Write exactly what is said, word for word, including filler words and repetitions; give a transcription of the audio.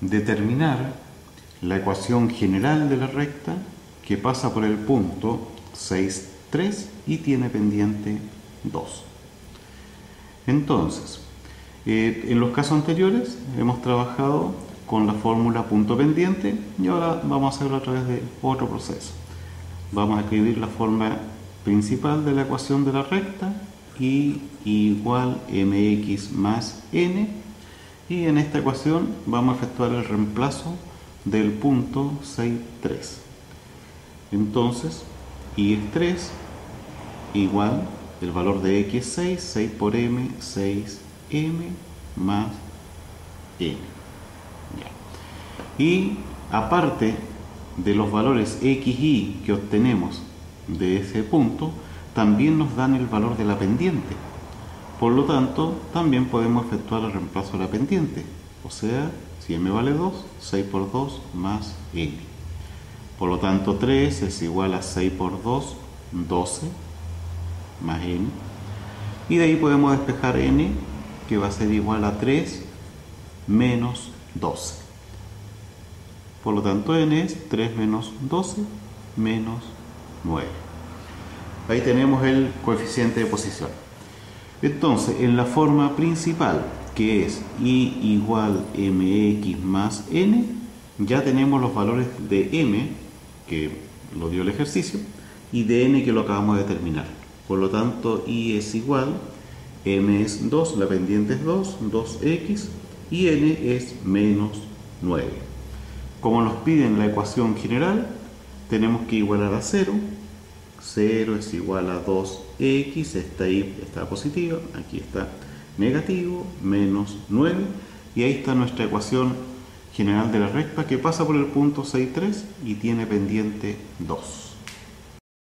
determinar la ecuación general de la recta que pasa por el punto seis, tres y tiene pendiente dos. Entonces, eh, en los casos anteriores hemos trabajado con la fórmula punto pendiente y ahora vamos a hacerlo a través de otro proceso. Vamos a escribir la forma principal de la ecuación de la recta, y igual mx más n, y en esta ecuación vamos a efectuar el reemplazo del punto seis, tres. Entonces, y es tres igual el valor de x es seis, seis por m, seis m más n. Ya. Y aparte de los valores x, y que obtenemos de ese punto, también nos dan el valor de la pendiente. Por lo tanto, también podemos efectuar el reemplazo de la pendiente. O sea, si m vale dos, seis por dos más n. Por lo tanto, tres es igual a seis por dos, doce más n. Y de ahí podemos despejar n, que va a ser igual a tres menos doce. Por lo tanto, n es tres menos doce menos nueve. Ahí tenemos el coeficiente de posición. Entonces, en la forma principal, que es y igual mx más n, ya tenemos los valores de m, que lo dio el ejercicio, y de n, que lo acabamos de determinar. Por lo tanto, y es igual, m es dos, la pendiente es dos, dos x, y n es menos nueve. Como nos piden la ecuación general, tenemos que igualar a cero. cero es igual a dos x, está ahí, está positivo, aquí está negativo, menos nueve, y ahí está nuestra ecuación general de la recta que pasa por el punto seis, tres y tiene pendiente dos.